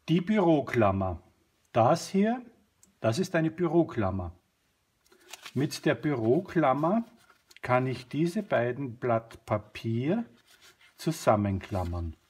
Die Büroklammer. Das hier, das ist eine Büroklammer. Mit der Büroklammer kann ich diese beiden Blatt Papier zusammenklammern.